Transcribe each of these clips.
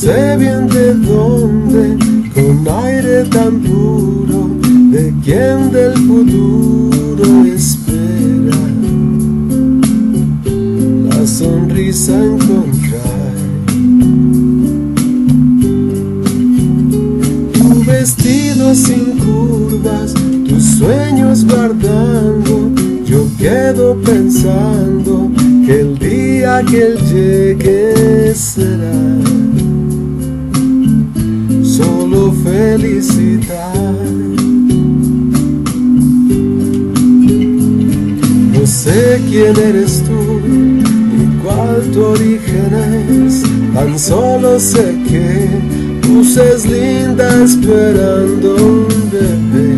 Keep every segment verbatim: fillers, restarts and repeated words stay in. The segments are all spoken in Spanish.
sé bien de dónde, con aire tan puro, de quien del futuro espera la sonrisa encontrar. Tu vestido sin curvas, tus sueños guardando, yo quedo pensando que el día que él llegue será solo felicidad. No sé quién eres tú, ni cuál tu origen es, tan solo sé que luces linda esperando un bebé,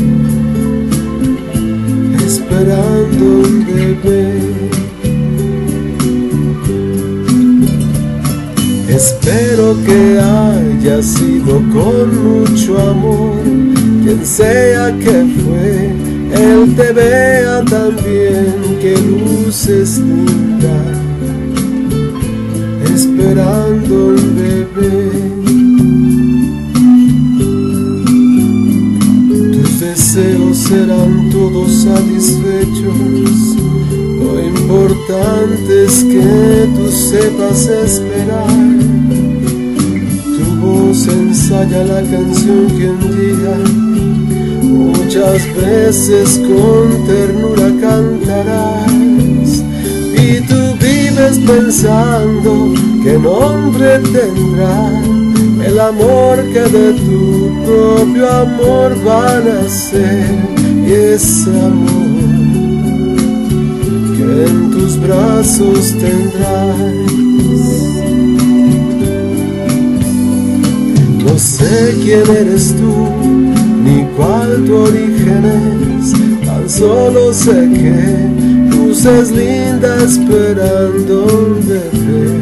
esperando un bebé. Espero que haya sido con mucho amor, quien sea que fue, él te vea tan bien, que luces linda, esperando un bebé. Tus deseos serán todos satisfechos, lo importante es que tú sepas esperar. Tu voz ensaya la canción que un día muchas veces con ternura cantarás, y tú vives pensando qué nombre tendrá el amor que de tu propio amor va a nacer, y ese amor que en tus brazos tendrás. No sé quién eres tú, ni cuál tu origen es, tan solo sé que luces linda esperando un bebé,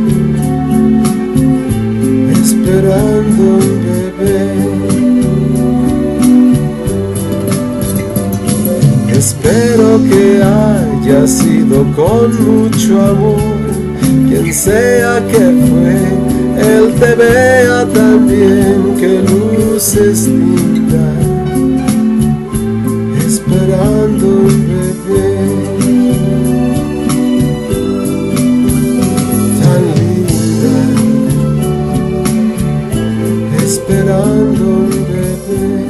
esperando un bebé. Espero que haya sido con mucho amor, quien sea que fue, él te vea tan bien, que luces linda, esperando un bebé, tan linda, esperando un bebé.